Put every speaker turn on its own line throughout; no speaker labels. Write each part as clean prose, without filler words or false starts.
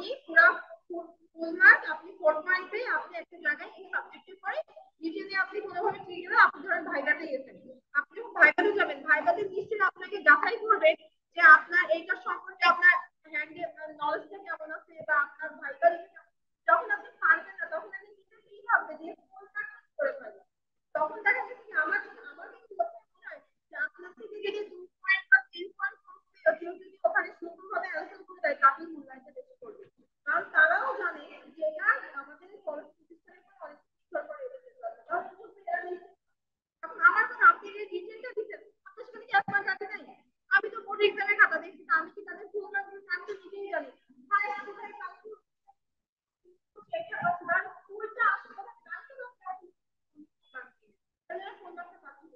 আপনি পুরো full mark আপনি 4 পয়েন্ট পেয়ে আপনি একটা জায়গায় এই সাবজেক্টে পড়ে নিজে নিয়ে আপনি কোনোভাবে ঠিক গেলে আপনি ধরেন ভাইভাতে গেছেন, আপনি যখন ভাইভাতে যাবেন ভাইভাতে নিশ্চয়ই আপনাকে যাচাই করবে যে আপনার এইটার সম্পর্কে আপনার হ্যান্ডে নলেজটা কেমন আছে বা আপনার ভাইবার যখন আপনি পারবেন না তখন আপনি নিজে কি ভাববে যে ফুল মার্ক করে ফেলবেন। তখন দেখা যাচ্ছে কি আমার কিন্তু মনে হয় যে আপনার থেকে যদি 2 পয়েন্ট বা 3 পয়েন্ট কম পেয়ে কেউ যদি ওখানে সুন্দরভাবে অ্যান্সার করে দেয় তাকে মূল্যায়নটা বেশি করবে। কারণ তারাও জানে যে এটা আমাদের কলেজ প্রতিষ্ঠানের উপর অনেক নির্ভর করে এদের জন্য। তাহলে বলবে এরা নিশ্চয়ই- এখন আমার কথা আপনি যে রিটেনটা দিচ্ছেন আপনার সেখানে কি 1 মার্ক আছে নাই? আমি তো বোর্ড এক্সামের খাতা দেখছি না, আমি কি তাদের ফুল মার্ক আমি তো নিজেই জানি। হ্যাঁ কোথায় কালকে সেটা আপনার ফুলটা আসলে কালকে তাহলে ফোন নাম্বার পাঠিয়ে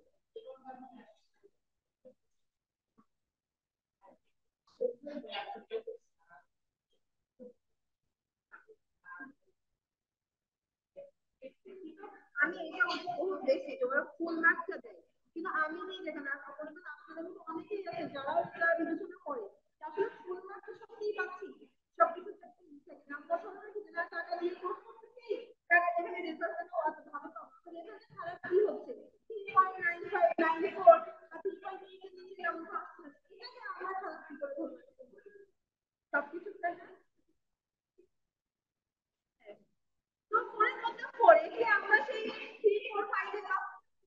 আমি এটা অনেক বহুত দেখছি যে ওরা ফুল মার্কটা দেয় কিন্তু আমি নেই যেখানে আপনাদের মতো অনেকেই আছে যারা ওরা বিবেচনা করে যে আসলে ফুল মার্ক তো সত্যিই পাচ্ছি সবকিছু নাম্বার সরানোর কিন্তু না টাকা দিয়ে কোর্স করতেছি টাকা এখানে রেজাল্ট অত ভালো পাবো তাহলে এখানে খারাপ কি হচ্ছে 3.95 94 বা 3.8 এর নিচে নাম্বার আসছে এটাকে আমরা খারাপ কি করে ধরবো সবকিছু তাই না। তো ফোনের মধ্যে পড়ে কি আমরা সেই 3 4 5 এর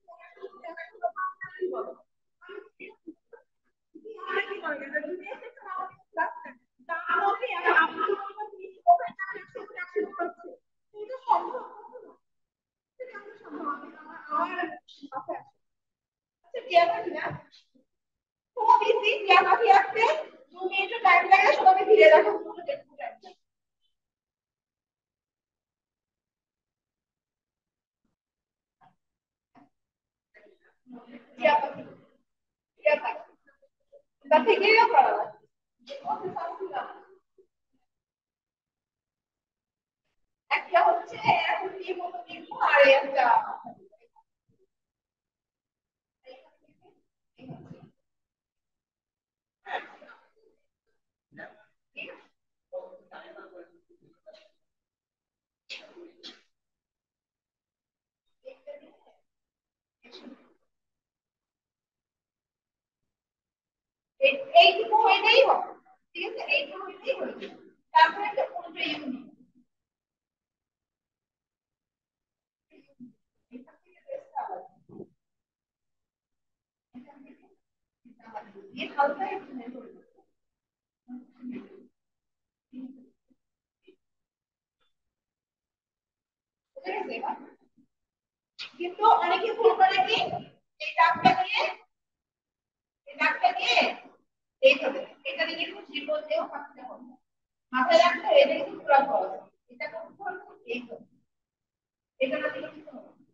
থেকেও করা একটা হচ্ছে এখন কি মতো দিব আর একটা এইটুকু হইলেই হবে, ঠিক আছে এইটুকু হইলেই হবে। তারপরে একটা পুরোটা ইউনিট এখান থেকে রেস্টটা আলাদা এখান থেকে আলাদা দিয়ে হালকা একটু মেরে করবো। বুঝে গেছে এবার? কিন্তু অনেকে ভুল করে কি এই দাগটা দিয়ে এই দাগটা দিয়ে এইভাবে এটা দিয়ে কিন্তু জীবন দিয়েও থাকতে হবে মাথায় রাখতে হবে এটা কিন্তু পুরো সহজ এটা করতে হবে এইভাবে এটা না দিলে কিছু হবে না।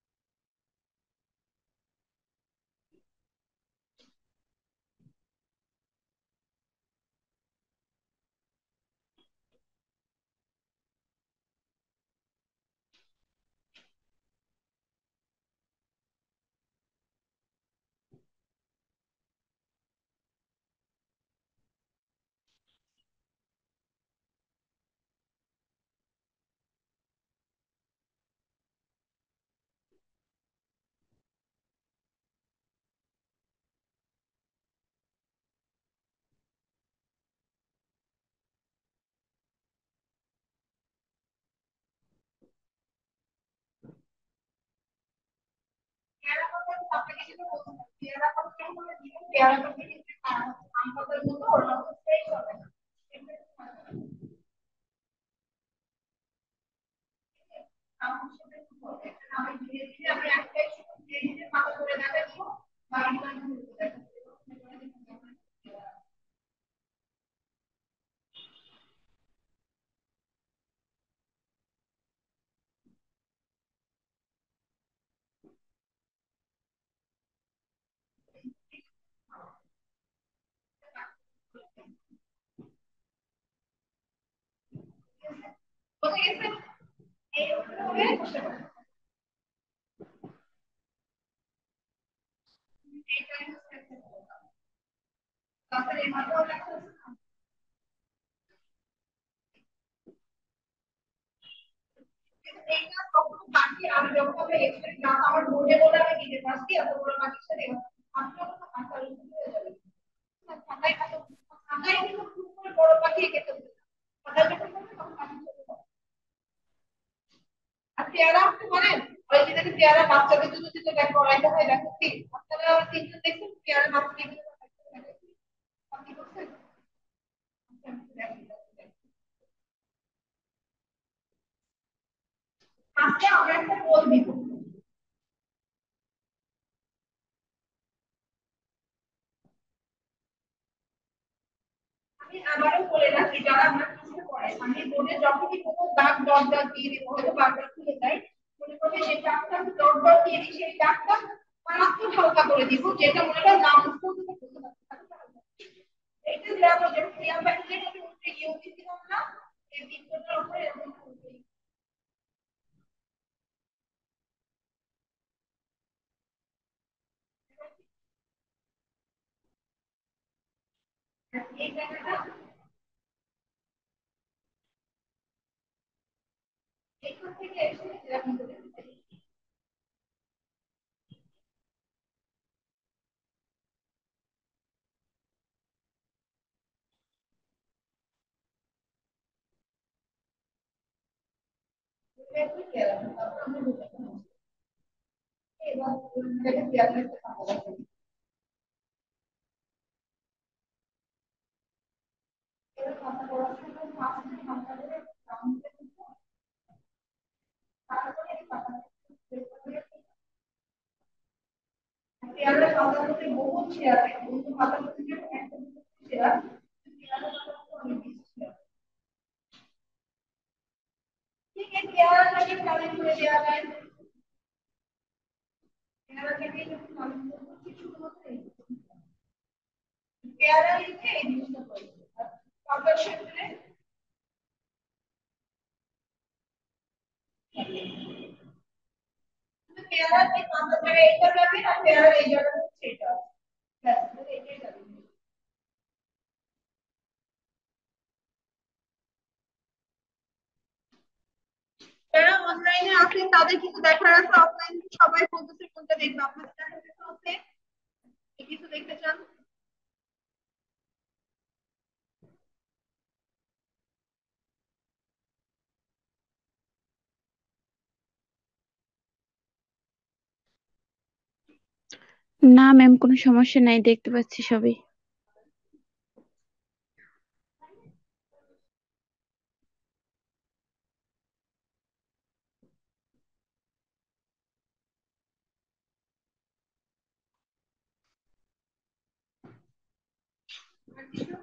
পেয়ারা কথা আপনাকে যেটা বলছিলাম পেয়ারা কথা বলে দিবেন পেয়ারা কথা কিন্তু আম কথার মতো ওর মতো ফ্রেশ হবে না আমার সাথে কি হবে আমি ধীরে ধীরে আমি একটাই ধীরে ধীরে পাতা করে দেখাচ্ছি বাকি বুঝে গেছে এইরকম হবে বসে পড়ো। এইটাই হচ্ছে তারপরে এই মাথাও লেখা আছে এই গাছ কখনো পাখি আমি যখন আমি এক্সপেক্ট গাছ আমার বোর্ডে বলে আমি দিতে পারছি এত বড় পাখির সাথে আপনি যখন আসার হয়ে যাবে ঠান্ডায় এত ঠান্ডায় কিন্তু খুব করে বড় পাখি এঁকে ফেলবে ঠান্ডায় যখন পড়বে তখন পাখি চলে যাবে। আর পেয়ারা আপনি বলেন ওই যে দেখি পেয়ারা বাচ্চাদের জন্য যেটা দেখ করাইতে হয় দেখো কি আপনারা তিনজন দেখছেন পেয়ারা বাচ্চা আপনি করছেন আজকে আমরা একটা পোল দিব আমি আবারও বলে রাখি যারা আমার কাছে পড়ে আমি বোর্ডে যখনই কোনো দাগ ডট ডট দিয়ে দিব হয়তো বারবার খুলে যায় মনে করবে যে দাগটা আমি ডট ডট দিয়ে দিই সেই দাগটা মারাত্মক হালকা করে দিব যেটা মনে হয় না মুখস্থ থেকে বুঝতে পারবে এটা দেওয়া যে ক্রিয়া প্যাকেজের আমি উল্টে ইউ দিছিলাম না এই তিনটার উপরে এরকম এই জায়গাটা এখান থেকে এসে এরকম করে দিতে এবার পেয়ারা সাধারণত বহুত শেয়ার হয় কিন্তু সাধারণত একটা শেয়ার পেয়ারা সাধারণত অনেক বেশি শেয়ার ঠিক আছে পেয়ারাটাকে কালেক্ট করে দেওয়া যায় পেয়ারাটাকে যখন কালেক্ট করবো কিছু মতো পেয়ারা লিখে এই জিনিসটা করবো কাগজ ক্ষেত্রে পেয়ারার যে পাতা জায়গায় এইটা যাবে আর পেয়ারার এই জায়গাটা হচ্ছে এটা ব্যাস এটাই যাবে যারা অনলাইনে আছেন তাদের কিন্তু দেখার আছে অফলাইনে সবাই বলতেছে কোনটা দেখবে আপনাদের দেখার কিছু আছে কিছু দেখতে চান
না ম্যাম, কোনো সমস্যা নাই, দেখতে পাচ্ছি সবই।
আর কিছু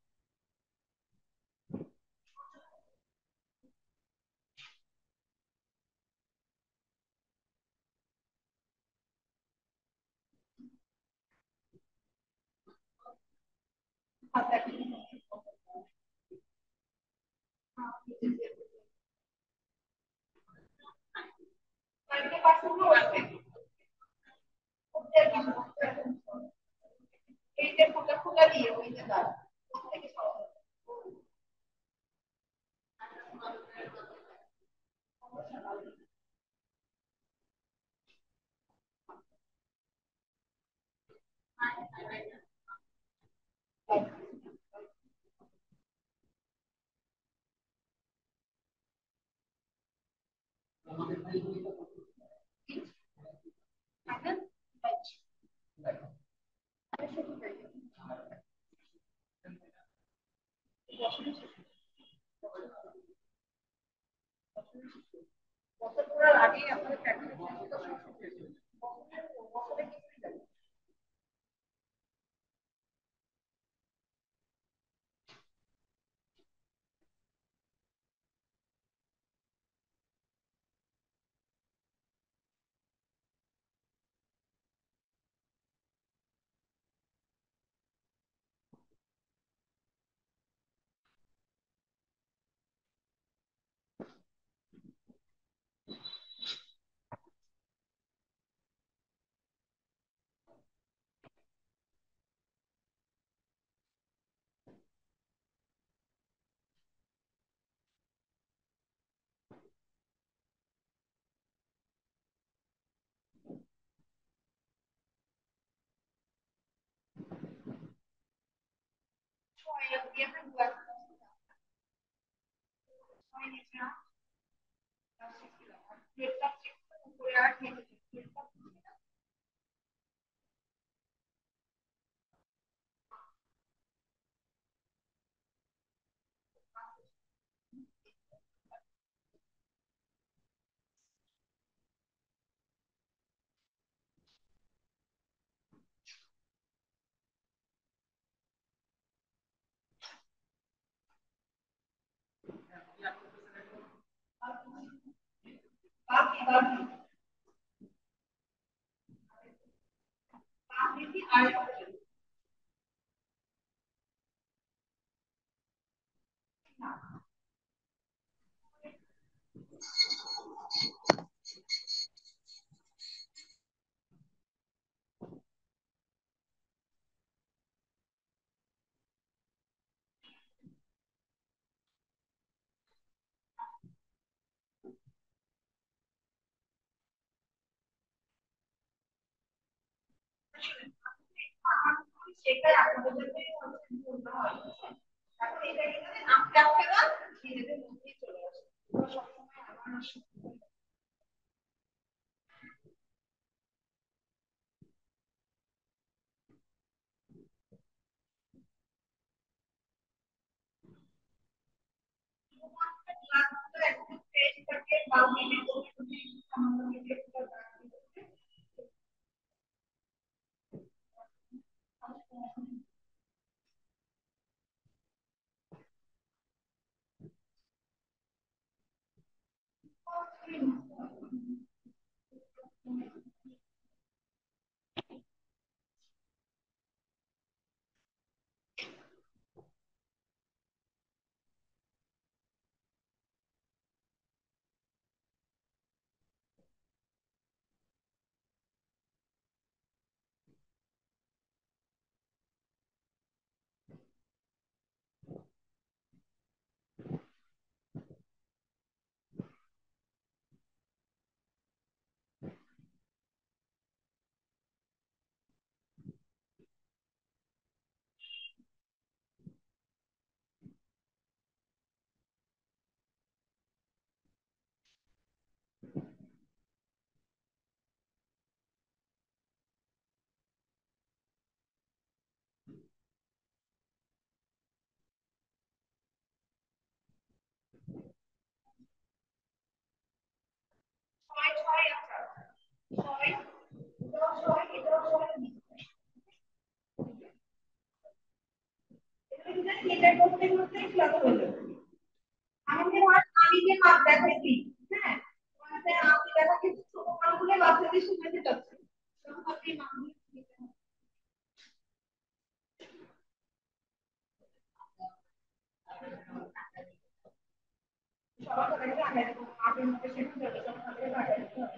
খাতা কি কয়েকটা পার্সেন্ট আছে এই যে খোলা খোলা দিয়ে ওই যে দাও থেকে সরানো বছর করার আগেই আপনাদের প্র্যাকটিস সেটাই আপনাদের বলতে হয়। এখন এটা এখানে আস্তে আস্তে না নিজেদের মধ্যেই চলে আসে। সবসময় আমার এটা করতে করতে ক্লাস হয়ে যাবে। আমি যে মাপ দেখাইছি, হ্যাঁ, মানে আপনি দেখাচ্ছি ছোট মাপগুলো বাচ্চাদের শিখাতে চাচ্ছি, তখন আপনি মাপগুলো দিতে হবে। সবার সাথে আগে মাপের মধ্যে শেখাতে হবে, সবার সাথে আগে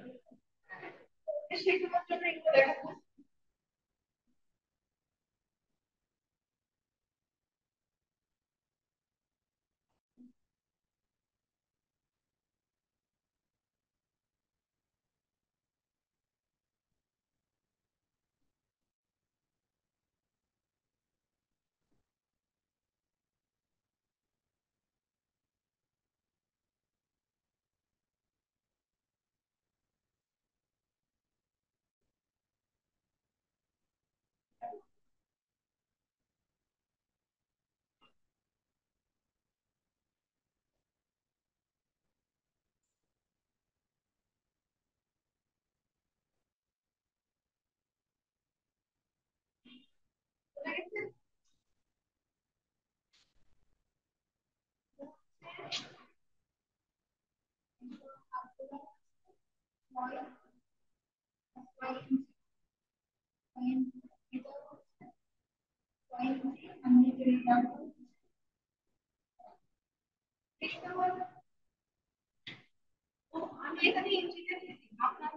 শেখানোর জন্য এগুলো দেখাচ্ছি। আমি এখানে ইঞ্জিনিয়ার আপনার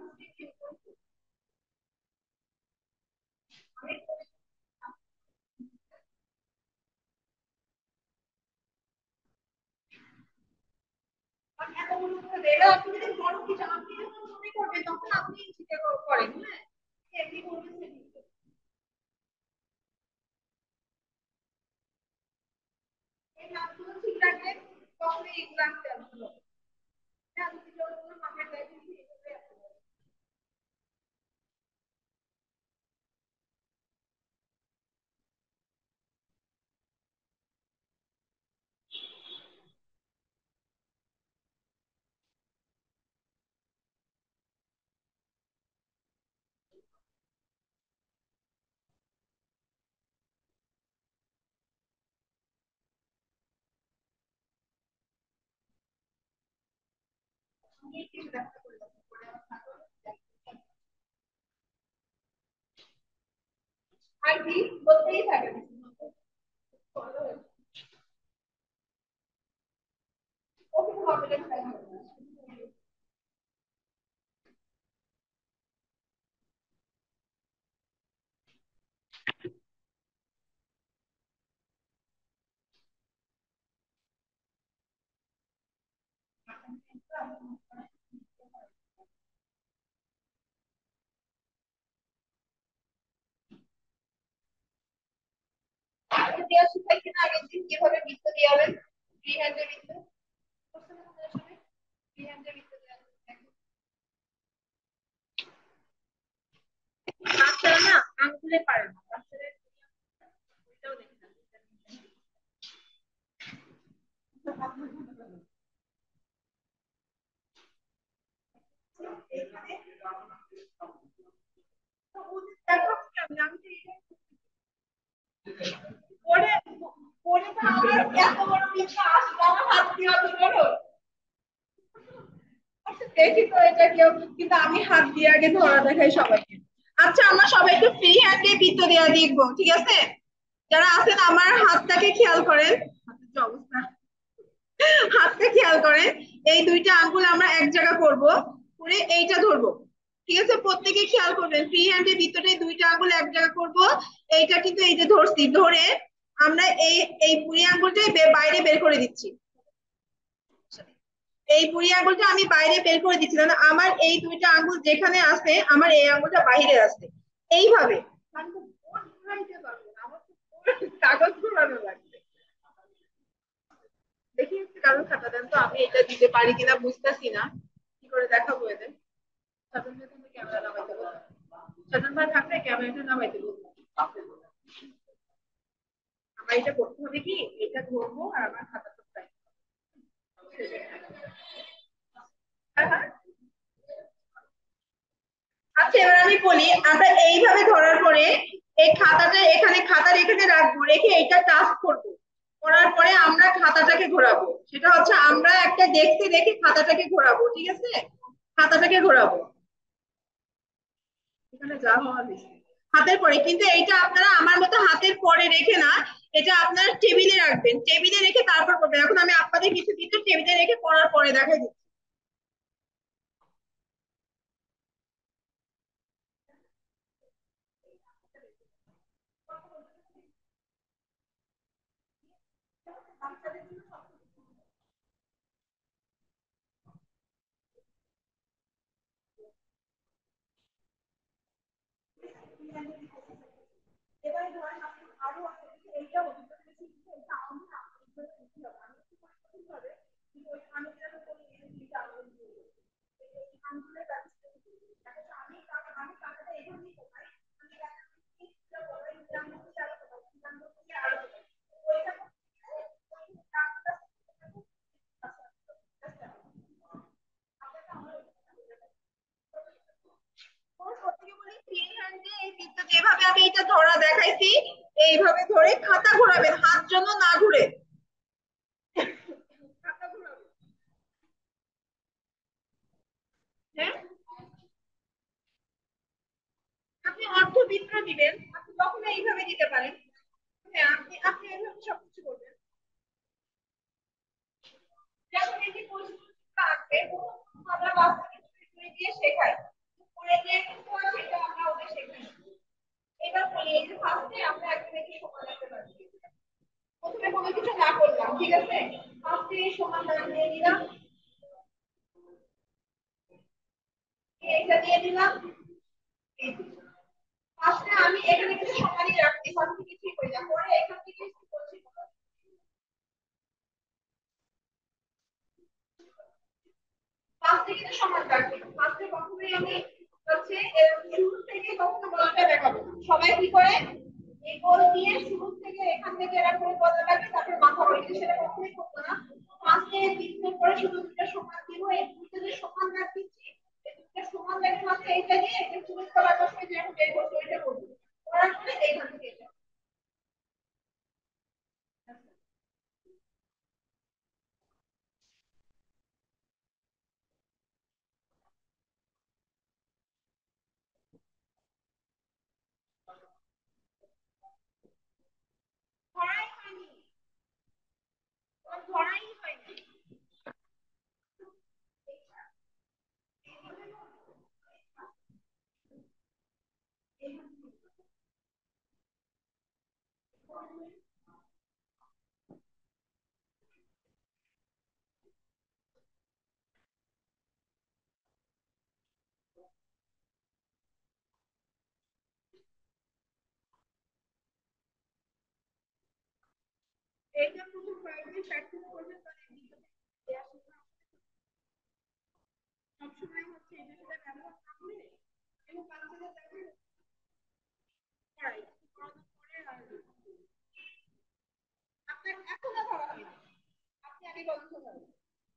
এতগুলো এবার আপনি যদি বড় কিছু আপনি যখন মনে করবেন তখন আপনি ইঞ্জিনিয়ার করেন, হ্যাঁ, এমনি করবেন। থাকলে কখনোই এগুলো আনতে আসলো আমি কিছু মাথায় দিয়েছি আইডি বলতেই থাকে ওকে হবে দেওয়া শিখাইছি না আগের দিন কিভাবে বৃত্ত দেওয়াবেন ফ্রি হ্যান্ডের বৃত্ত ফ্রি হ্যান্ডের বৃত্ত দেওয়া বাচ্চারা না আঙ্গুলে পারে না বাচ্চারা ওইটাও দেখতে পরে পরে তো আমার এত বড় মিথ্যা আসবে আমার হাত দিয়ে অত বড় আচ্ছা দেখি তো এটা কেউ কিন্তু আমি হাত দিয়ে আগে ধরা দেখাই সবাইকে আচ্ছা আমরা সবাই একটু ফ্রি হ্যান্ডে বৃত্ত দেওয়া দেখবো ঠিক আছে যারা আছেন আমার হাতটাকে খেয়াল করেন হাতের যে অবস্থা হাতটা খেয়াল করেন এই দুইটা আঙ্গুল আমরা এক জায়গা করব করে এইটা ধরবো ঠিক আছে প্রত্যেকে খেয়াল করবেন ফ্রি হ্যান্ডের ভিতরে দুইটা আঙ্গুল এক জায়গা করব এইটা কিন্তু এই যে ধরছি ধরে আমরা এই এই বুড়ি আঙ্গুলটাই বাইরে বের করে দিচ্ছি এই বুড়ি আঙ্গুলটা আমি বাইরে বের করে দিচ্ছি না আমার এই দুইটা আঙ্গুল যেখানে আছে আমার এই আঙ্গুলটা বাইরে আছে এইভাবে কাগজ ঘোরানো লাগবে দেখি একটু কারোর খাতা দেন তো আমি এটা দিতে পারি কিনা বুঝতেছি না কি করে দেখাবো এদের সাধারণ ভাই তুমি ক্যামেরা নামাইতে বলো সাধারণ ভাই থাকলে ক্যামেরাটা নামাইতে বলো আমার এটা করতে হবে কি এটা ধরবো আর আমার খাতাটা প্রায় আচ্ছা এবার আমি বলি আমরা এইভাবে ধরার পরে এই খাতাটা এখানে খাতার এখানে রাখবো রেখে এইটা টাচ করবো করার পরে আমরা খাতাটাকে ঘোরাবো সেটা হচ্ছে আমরা একটা দেখতে দেখে খাতাটাকে ঘোরাবো ঠিক আছে খাতাটাকে ঘোরাবো এখানে যা হওয়ার বেশি হাতের পরে কিন্তু এইটা আপনারা আমার মতো হাতের পরে রেখে না এটা আপনারা টেবিলে রাখবেন টেবিলে রেখে তারপর করবেন এখন আমি আপনাদের কিছু কিন্তু টেবিলে রেখে করার পরে দেখাই দিচ্ছি এবারে ধরেন আপনি আরো এইটা যেভাবে আমি এটা ধরা দেখাইছি এইভাবে ধরে খাতা ঘোরাবেন হাত জন্য না ঘুরে খাতা ঘোরাবেন হ্যাঁ আপনি অর্ধবৃত্ত দিবেন আপনি কখনো এইভাবে দিতে পারেন হ্যাঁ আপনি আপনি এইভাবে সবকিছু করবেন যখন এই যে পরিস্থিতিটা আসবে আমরা বাচ্চাকে দিয়ে শেখাই পরে যে সেটা আমরা ওদের শেখাই এবার বলি এই যে ফার্স্টে আমরা একদম একটু সময় লাগতে পারছি প্রথমে কোনো কিছু না করলাম ঠিক আছে ফার্স্টে সমান দাগ দিয়ে দিলাম এইটা দিয়ে দিলাম ফার্স্টে আমি এখানে কিছু সমানই রাখছি ফার্স্টে কিছুই করি না পরে এখান থেকে কি করছি ফার্স্টে কিন্তু সমান রাখবে, ফার্স্টে কখনোই আমি হচ্ছে শুরু থেকে কখনো গোলাটা দেখাবো না। সবাই কি করে এই গোল দিয়ে শুরু থেকে এখান থেকে এরা করে গলা লাগে, তারপর মাথা বলি, সেটা কখনোই করবো না। ফার্স্টে দ্বিতীয় পরে শুধু দুটো সমান দিব, এই দুটো যে সমান রাখছি, এই দুটো সমান রেখে মাত্র এইটা দিয়ে এটা চুজ করার সময় যে এখন বের করতে ওইটা করবো, করার পরে এইখান থেকে এটা ধরাই হয়নি, ধরাই হয়নি। এইটা প্রথম কয়েকদিন প্র্যাকটিস করবে, তাহলে সবসময় হচ্ছে এটা সেটা ব্যবহার না করে এবং বাচ্চাদের দেখে করাই করানোর পরে আর আপনার এখনো ধরা হয়নি, আপনি আগে গল্প করেন।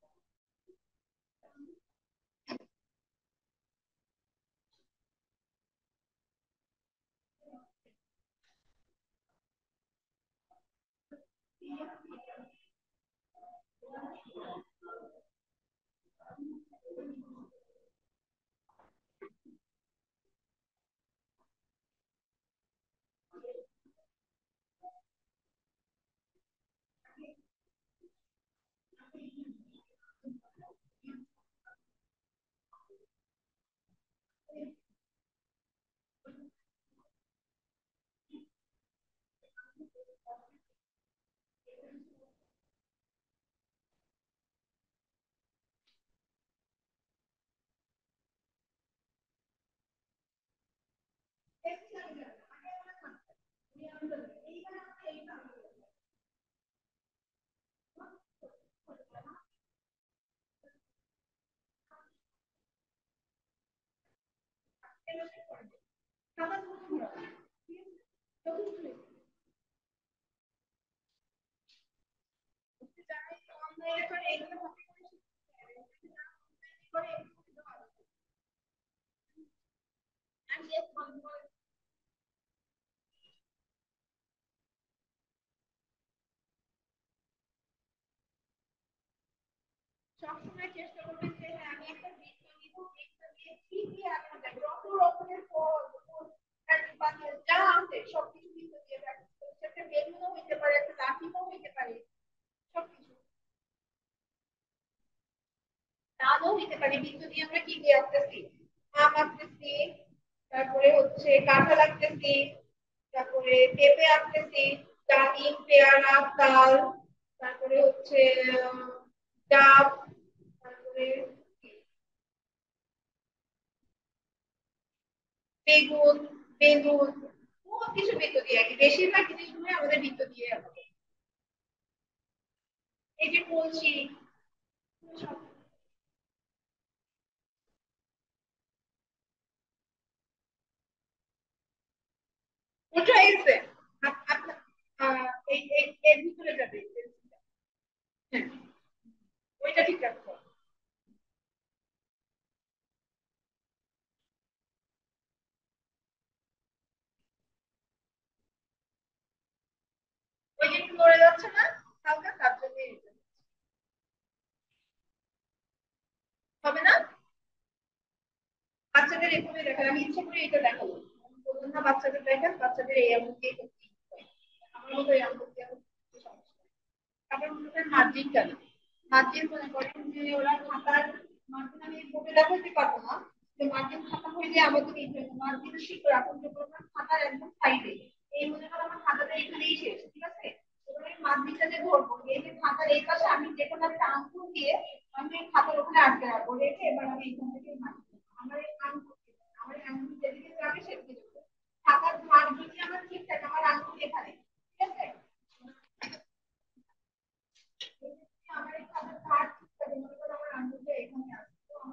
সবসময় চেষ্টা করবেন যে হ্যাঁ আমি একটা বৃত্ত নিব, বৃত্ত দিয়ে ঠিকই আপনাদের যত রকমের ফল যা আছে সবকিছু বৃত্ত দিয়ে প্র্যাকটিস করছে। একটা বেলুনও হইতে পারে, একটা লাঠিও হইতে পারে, সবকিছু ডালও হইতে পারে। বৃত্ত দিয়ে আমরা কি দিয়ে আঁকতেছি, আম আঁকতেছি, তারপরে হচ্ছে কাঁঠাল আঁকতেছি, তারপরে পেঁপে আঁকতেছি, ডালিম, পেয়ারা, তাল, তারপরে হচ্ছে ডাব, তারপরে বেগুন, বেগুন, বহুত কিছু বৃত্ত দিয়ে আঁকি। বেশিরভাগ জিনিসগুলো আমাদের বৃত্ত দিয়ে আঁকবো। এই যে কলসি, সব ওটা এসে আপনার এই এর ভিতরে যাবে। হ্যাঁ, ওইটা ঠিক রাখবো। ওই যে একটু নড়ে যাচ্ছে না হালকা, তার জন্য হবে না। বাচ্চাদের এভাবে দেখেন, আমি ইচ্ছে করে এটা দেখাবো, বললাম না বাচ্চাদের দেখেন, বাচ্চাদের এই এমন দিয়ে করতে হয়। আমার মতো এই এমন দিয়ে করতে সমস্যা। তারপর মনে করেন মার্জিনটা না, মার্জিন মনে করেন যে ওরা খাতার মার্জিন আমি বলে দেখাতে পারবো না, যে মার্জিন খাতা হইলে আমাদের এই মার্জিন শিখে রাখুন যে কোনো খাতার একদম সাইডে, এই মনে করেন আমার খাতাটা এখানেই শেষ, ঠিক আছে। এবার আমি মার্জিনটা যে ধরবো, এই যে খাতার এই পাশে আমি যে কোনো একটা আঙ্গুল দিয়ে আমি এই খাতার ওখানে আটকে রাখবো, রেখে এবার আমি এখান থেকে মার্জিন আমার এই আঙ্গুল, আমার এই আঙ্গুল যেদিকে যাবে সেদিকে যাবে। খাতার ধার যদি আমার ঠিক থাকে, আমার আঙ্গুল এখানে, ঠিক আছে। আমার এই খাতার ধার ঠিক থাকে, মনে করো আমার আঙ্গুলটা এখানে আছে,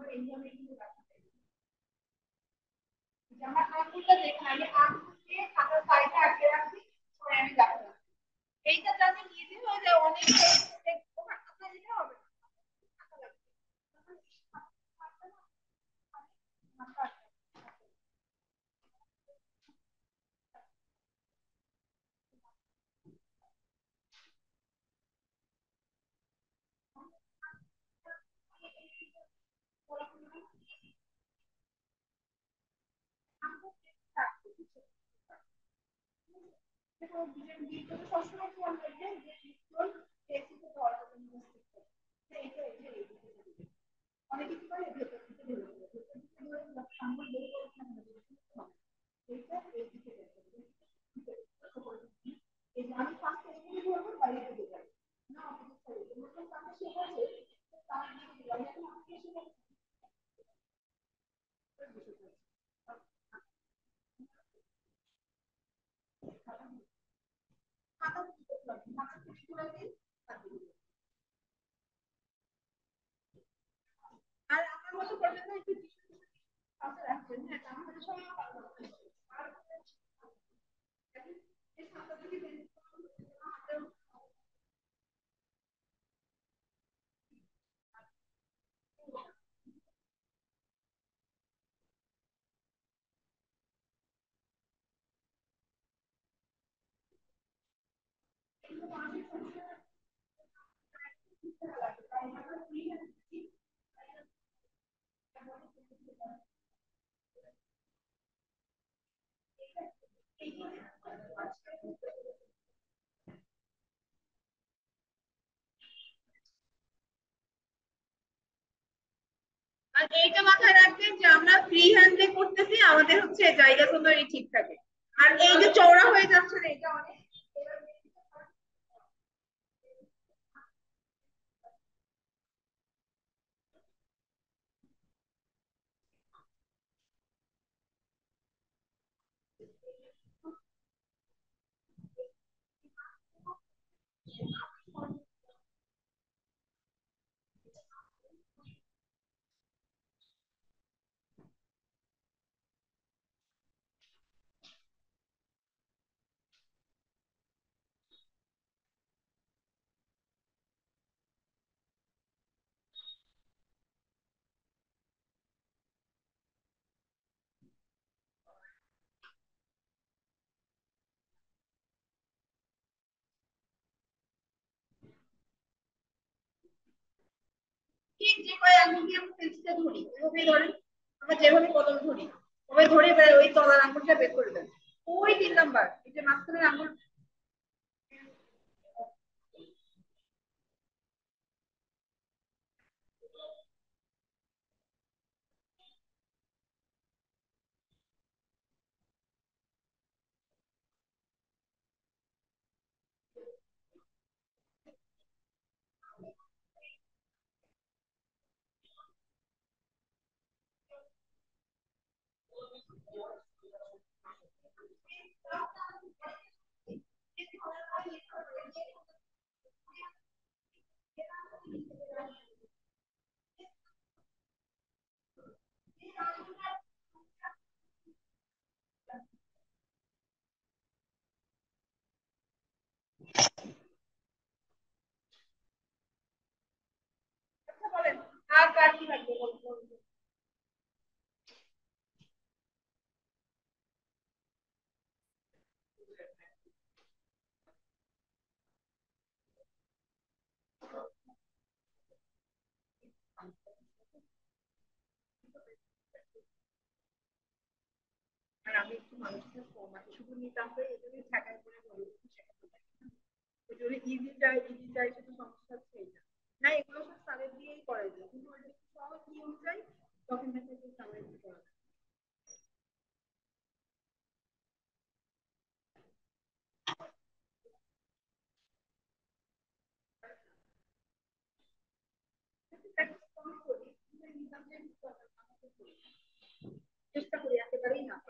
সবসময় খেয়াল রাখবেন যে পিস্তল টেক্সিতে দরজার জন্য উপস্থিত থাকে। এইটা এই যে এইদিকে দিবে। অনেকে কি করে ভেতর দিকে ধরে ফেলে। ভেতর দিকে ধরে সামনে বের করে ওখানে ধরে ফেলতে হবে। এইটা এইদিকে দেখতে হবে। এই যে আমি ফার্স্ট এইদিকে ধরবো বাইরে দিকে যাবে। না অপোজিট সাইডে। যখন সামনে শেখাচ্ছে তার দিকে দিবে। আমি এখন আপনাকে শেখাচ্ছি। খাতা দিতে হবে। খাতা থেকে তুলে দিন। আর আমার মতো করবেন না একটু কাছে রাখবেন। হ্যাঁ তাহলে সবাই ভালো হবে। আর এই খাতা থেকে বের করে আর এইটা মাথায় রাখবেন যে আমরা ফ্রি হ্যান্ডে করতেছি, আমাদের হচ্ছে জায়গা তো ঠিক থাকে। আর এই যে চওড়া হয়ে যাচ্ছে না, এটা অনেক ঠিক যে কয় আঙুল দিয়ে আমরা পেন্সিলটা ধরি ওইভাবেই ধরেন। আমরা যেভাবে কলম ধরি ওভাবে ধরে ওই তলার আঙুলটা বের করে দেন। ওই 3 নাম্বার এই যে মাঝখানের আঙুল। আচ্ছা বলেন আর কার কি লাগবে বলুন। আর আমি একটু মানুষের মানে শুধু নিতাম তো এই জন্যই ঠেকায় করে বলি শেখাতে পারি। ওই জন্য ইজি চাই ইজি চাই শুধু সমস্যা হচ্ছে এইটা। না এগুলো সব স্যারের দিয়েই করে যায় কিন্তু ওই যে সহজ নিয়ম চাই তখন দেখা যায় স্যারের দিয়ে করা যায়। প্র্যাকটিস কম করি কিন্তু নিতাম যে চেষ্টা করি একেবারেই না।